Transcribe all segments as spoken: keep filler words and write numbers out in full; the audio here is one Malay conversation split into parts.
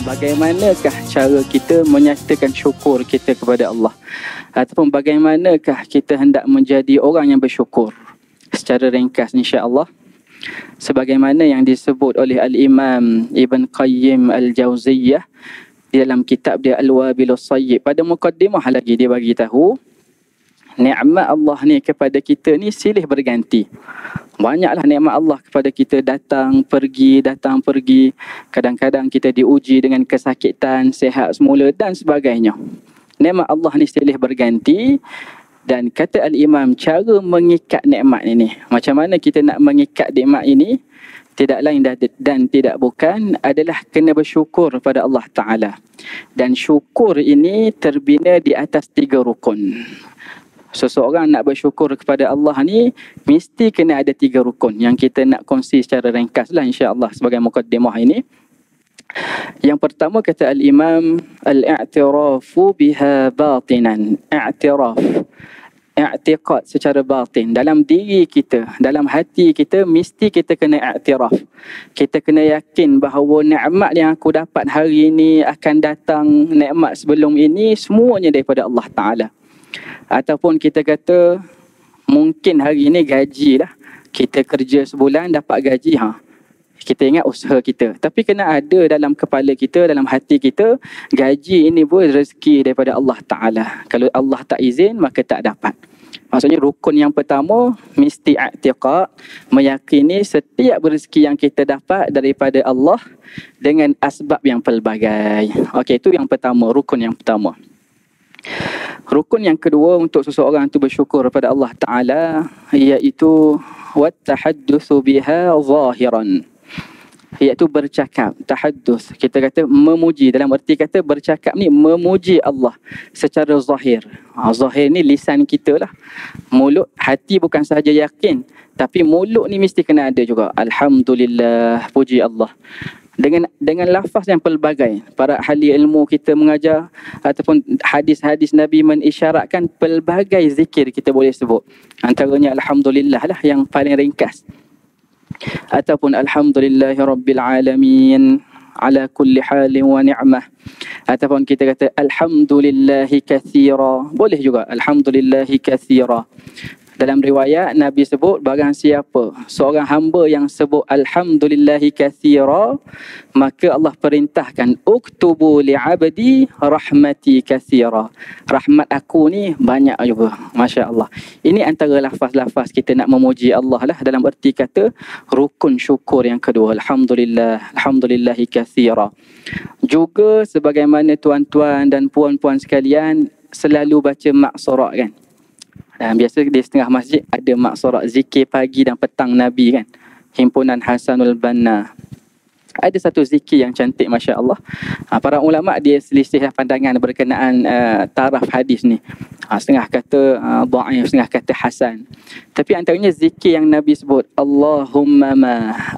bagaimanakah cara kita menyatakan syukur kita kepada Allah, ataupun bagaimanakah kita hendak menjadi orang yang bersyukur. Secara ringkas insya-Allah, sebagaimana yang disebut oleh Al-Imam Ibn Qayyim Al-Jauziyah di dalam kitab dia Al-Wabilus Sayyib, pada mukaddimah lagi dia bagi tahu nikmat Allah ni kepada kita ni silih berganti. Banyaklah nikmat Allah kepada kita, datang pergi datang pergi. Kadang-kadang kita diuji dengan kesakitan, sihat semula dan sebagainya. Nikmat Allah ni silih berganti. Dan kata Al-Imam, cara mengikat nikmat ini, macam mana kita nak mengikat nikmat ini, tidak lain dan tidak bukan adalah kena bersyukur pada Allah Ta'ala. Dan syukur ini terbina di atas tiga rukun. Seseorang nak bersyukur kepada Allah ni mesti kena ada tiga rukun yang kita nak kongsi secara ringkas lah insya-Allah sebagai mukaddimah ini. Yang pertama kata Al-Imam, al-i'tirafu biha batinan. I'tiraf, i'tiqad secara batin dalam diri kita, dalam hati kita, mesti kita kena i'tiraf. Kita kena yakin bahawa nikmat yang aku dapat hari ini akan datang, nikmat sebelum ini semuanya daripada Allah Ta'ala. Ataupun kita kata mungkin hari ini gaji lah, kita kerja sebulan dapat gaji, ha, kita ingat usaha kita, tapi kena ada dalam kepala kita, dalam hati kita, gaji ini pun rezeki daripada Allah Ta'ala. Kalau Allah tak izin maka tak dapat. Maksudnya rukun yang pertama mesti i'tiqad, meyakini setiap rezeki yang kita dapat daripada Allah dengan asbab yang pelbagai. Okey, itu yang pertama, rukun yang pertama. Rukun yang kedua untuk seseorang itu bersyukur kepada Allah Ta'ala iaitu wattahaddusu biha zahiran, iaitu bercakap, tahaddus. Kita kata memuji, dalam erti kata bercakap ni memuji Allah secara zahir. Ha, zahir ni lisan kita lah. Mulut, hati bukan sahaja yakin, tapi mulut ni mesti kena ada juga. Alhamdulillah, puji Allah. Dengan dengan lafaz yang pelbagai. Para ahli ilmu kita mengajar ataupun hadis-hadis Nabi mengisyaratkan pelbagai zikir kita boleh sebut. Antaranya Alhamdulillah lah yang paling ringkas. Ataupun Alhamdulillahi Rabbil Alamin ala kulli halin wa ni'mah. Ataupun kita kata Alhamdulillahi kathira. Boleh juga Alhamdulillahi kathira. Dalam riwayat Nabi sebut barang siapa seorang hamba yang sebut Alhamdulillahi kathira, maka Allah perintahkan uktubu li'abdi rahmati kathira. Rahmat aku ni banyak juga. Masya Allah. Ini antara lafaz-lafaz kita nak memuji Allah lah dalam erti kata rukun syukur yang kedua. Alhamdulillah, Alhamdulillahi kathira. Juga sebagaimana tuan-tuan dan puan-puan sekalian selalu baca maksurat kan. Dan biasa di setengah masjid ada maksurat zikir pagi dan petang Nabi kan. Himpunan Hasanul Banna. Ada satu zikir yang cantik Masya Allah. Ha, para ulama' dia selisih pandangan berkenaan uh, taraf hadis ni. Ha, setengah kata uh, da'if, setengah kata hasan. Tapi antaranya zikir yang Nabi sebut, Allahumma ma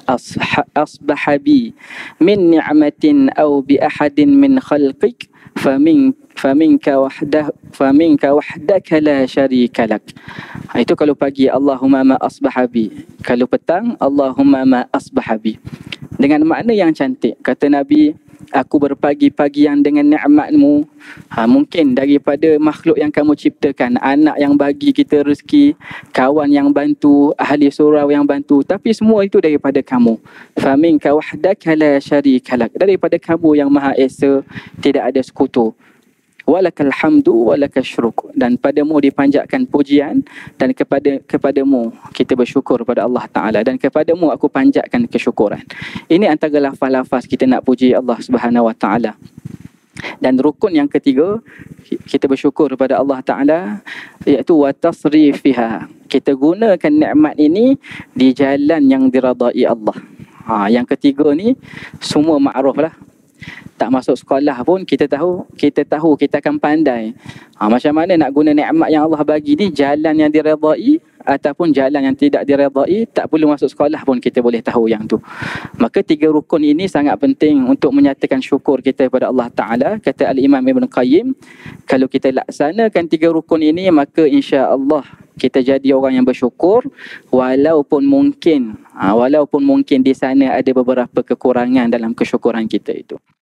asbaha bi min ni'matin aw bi ahadin min khalqik famin faminka wahdah faminka wahdaka la syarika lak. Ha, itu kalau pagi Allahumma ma asbaha bi. Kalau petang Allahumma ma asbaha bi. Dengan makna yang cantik. Kata Nabi, aku berpagi-pagian dengan nikmatmu. Ha, mungkin daripada makhluk yang kamu ciptakan, anak yang bagi kita rezeki, kawan yang bantu, ahli surau yang bantu, tapi semua itu daripada kamu. Faminka wahdaka la syarika lak. Daripada kamu yang Maha Esa, tidak ada sekutu. Walakal hamdu walakal syuruk. Dan padamu dipanjatkan pujian, dan kepada kepadamu kita bersyukur kepada Allah Ta'ala, dan kepadamu aku panjatkan kesyukuran. Ini antara lafaz-lafaz kita nak puji Allah Subhanahu Wa Ta'ala. Dan rukun yang ketiga kita bersyukur kepada Allah Ta'ala iaitu watasrifiha. Kita gunakan nikmat ini di jalan yang diradai Allah. Ha, yang ketiga ni semua makruf lah. Tak masuk sekolah pun kita tahu, kita tahu kita akan pandai. Ha, macam mana nak guna nikmat yang Allah bagi ni, jalan yang diredai ataupun jalan yang tidak diredai, tak perlu masuk sekolah pun kita boleh tahu yang tu. Maka tiga rukun ini sangat penting untuk menyatakan syukur kita kepada Allah Ta'ala. Kata Al-Imam Ibn Qayyim, kalau kita laksanakan tiga rukun ini, maka insya-Allah kita jadi orang yang bersyukur walaupun mungkin ha, walaupun mungkin di sana ada beberapa kekurangan dalam kesyukuran kita itu.